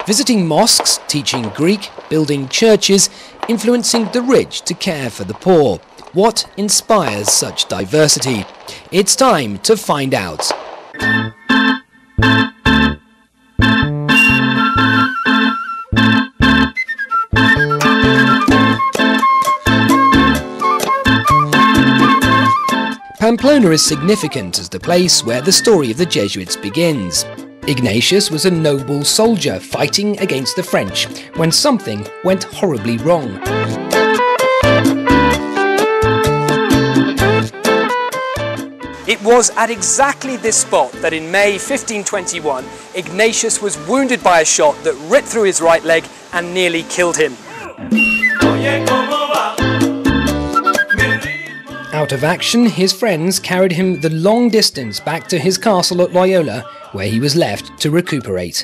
visiting mosques, teaching Greek, building churches, influencing the rich to care for the poor. What inspires such diversity? It's time to find out. Pamplona is significant as the place where the story of the Jesuits begins. Ignatius was a noble soldier fighting against the French when something went horribly wrong. It was at exactly this spot that in May 1521, Ignatius was wounded by a shot that ripped through his right leg and nearly killed him. Out of action, his friends carried him the long distance back to his castle at Loyola, where he was left to recuperate.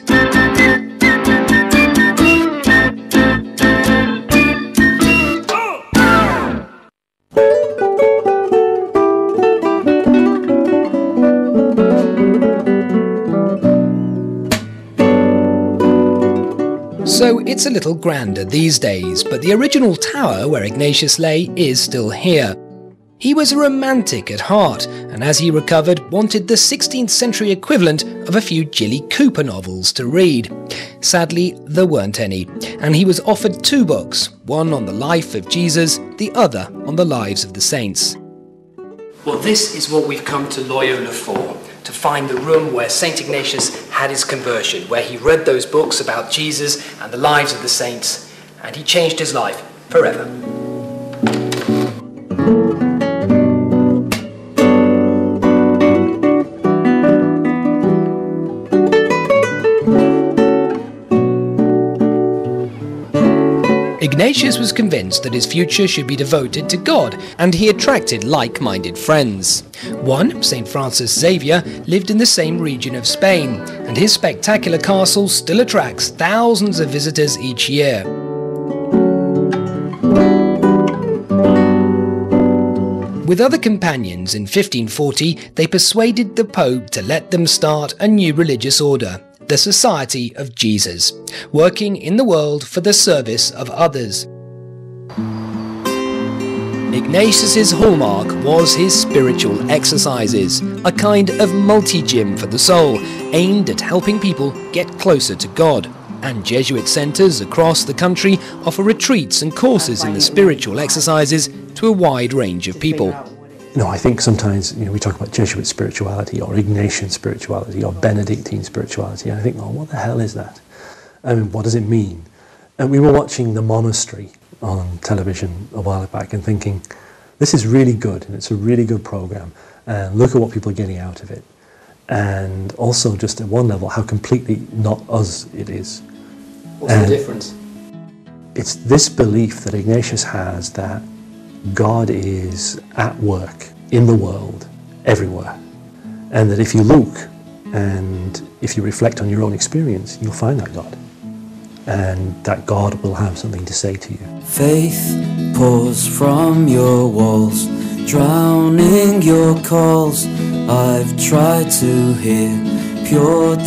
So it's a little grander these days, but the original tower where Ignatius lay is still here. He was a romantic at heart, and as he recovered, wanted the 16th century equivalent of a few Jilly Cooper novels to read. Sadly, there weren't any, and he was offered two books, one on the life of Jesus, the other on the lives of the saints. Well, this is what we've come to Loyola for, to find the room where St. Ignatius had his conversion, where he read those books about Jesus and the lives of the saints, and he changed his life forever. Ignatius was convinced that his future should be devoted to God, and he attracted like-minded friends. One, St. Francis Xavier, lived in the same region of Spain, and his spectacular castle still attracts thousands of visitors each year. With other companions in 1540, they persuaded the Pope to let them start a new religious order, the Society of Jesus, working in the world for the service of others. Ignatius's hallmark was his spiritual exercises, a kind of multi-gym for the soul, aimed at helping people get closer to God. And Jesuit centres across the country offer retreats and courses in the spiritual exercises to a wide range of people. I think sometimes we talk about Jesuit spirituality or Ignatian spirituality or Benedictine spirituality, and I think, what the hell is that? What does it mean? And we were watching The Monastery on television a while back and thinking, this is really good, and it's a really good program, and look at what people are getting out of it. And also, just at one level, how completely not us it is. What's the difference? It's this belief that Ignatius has that God is at work in the world, everywhere. And that if you look and if you reflect on your own experience, you'll find that God. And that God will have something to say to you. Faith pours from your walls, drowning your calls. I've tried to hear pure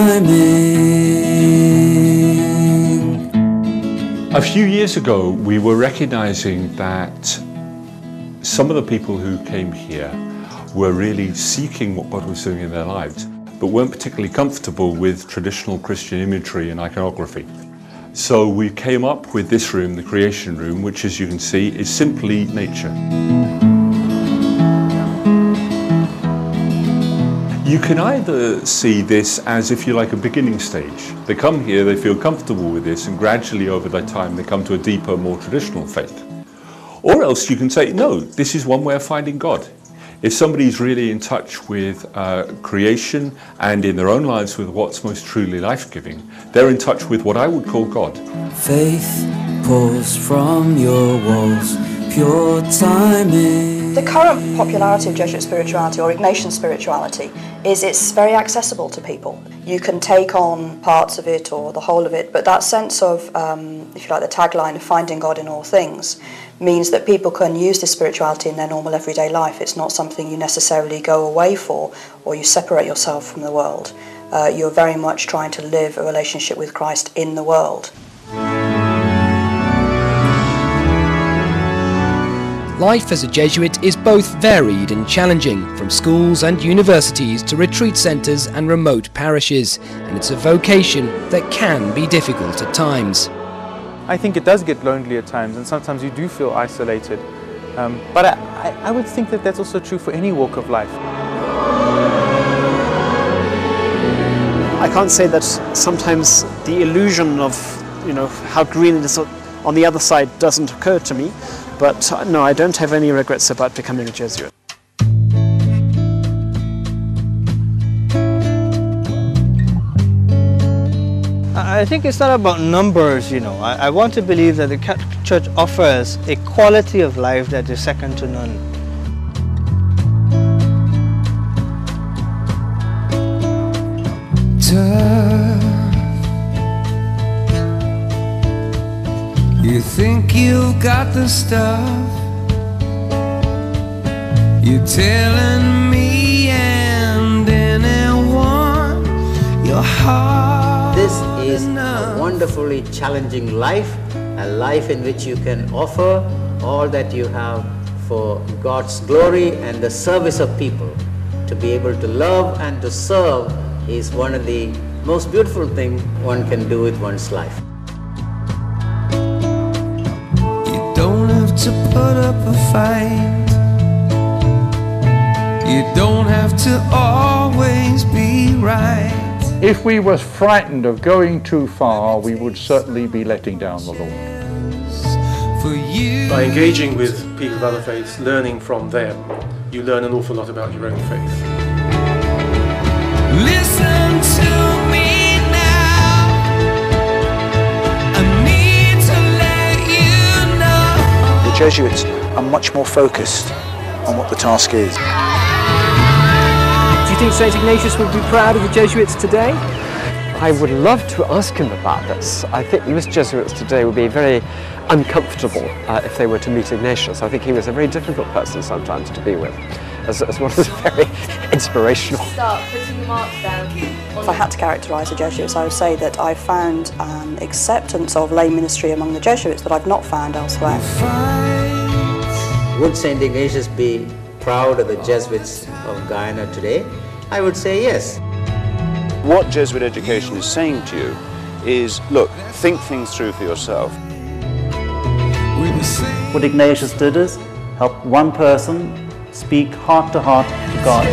timing. A few years ago, we were recognizing that some of the people who came here were really seeking what God was doing in their lives, but weren't particularly comfortable with traditional Christian imagery and iconography. So we came up with this room, the creation room, which, as you can see, is simply nature. You can either see this as, if you like, a beginning stage. They come here, they feel comfortable with this, and gradually over that time they come to a deeper, more traditional faith. Or else you can say, no, this is one way of finding God. If somebody's really in touch with creation and in their own lives with what's most truly life-giving, they're in touch with what I would call God. Faith pours from your walls, pure timing. The current popularity of Jesuit spirituality or Ignatian spirituality is it's very accessible to people. You can take on parts of it or the whole of it, but that sense of, if you like, the tagline of finding God in all things means that people can use this spirituality in their normal everyday life. It's not something you necessarily go away for or you separate yourself from the world. you're very much trying to live a relationship with Christ in the world. Life as a Jesuit is both varied and challenging, from schools and universities to retreat centres and remote parishes, and it's a vocation that can be difficult at times. I think it does get lonely at times, and sometimes you do feel isolated. But I would think that that's also true for any walk of life. I can't say that sometimes the illusion of, how green it is on the other side doesn't occur to me, but no, I don't have any regrets about becoming a Jesuit. I think it's not about numbers, I want to believe that the Catholic Church offers a quality of life that is second to none. You think you've got the stuff, you're telling me and anyone your heart. This is a wonderfully challenging life, a life in which you can offer all that you have for God's glory and the service of people. To be able to love and to serve is one of the most beautiful things one can do with one's life. Don't have to put up a fight. You don't have to always be right. If we were frightened of going too far, we would certainly be letting down the Lord. By engaging with people of other faiths, learning from them, you learn an awful lot about your own faith. Listen to me now. I need to let you know. The Jesuits are much more focused on what the task is. Do you think St. Ignatius would be proud of the Jesuits today? I would love to ask him about this. I think most Jesuits today would be very uncomfortable if they were to meet Ignatius. I think he was a very difficult person sometimes to be with, as well as very inspirational. Start putting the marks down. If I had to characterise the Jesuits, I would say that I found an acceptance of lay ministry among the Jesuits that I've not found elsewhere. Would St. Ignatius be proud of the Jesuits of Guyana today? I would say yes. What Jesuit education is saying to you is, look, think things through for yourself. What Ignatius did is help one person speak heart to heart to God.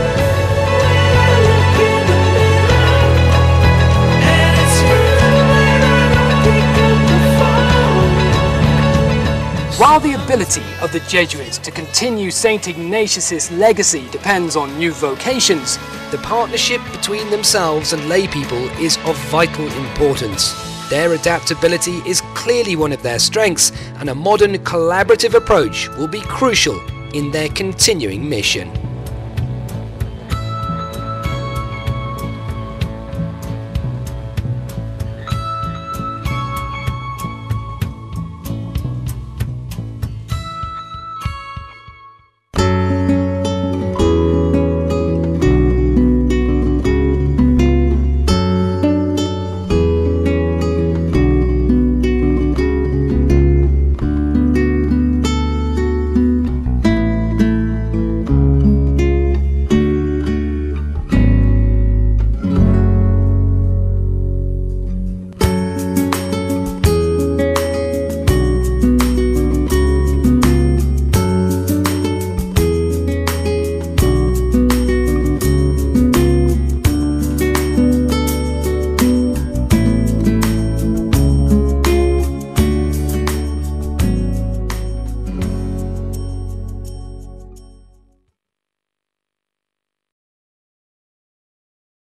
While the ability of the Jesuits to continue St. Ignatius' legacy depends on new vocations, the partnership between themselves and lay people is of vital importance. Their adaptability is clearly one of their strengths, and a modern collaborative approach will be crucial in their continuing mission.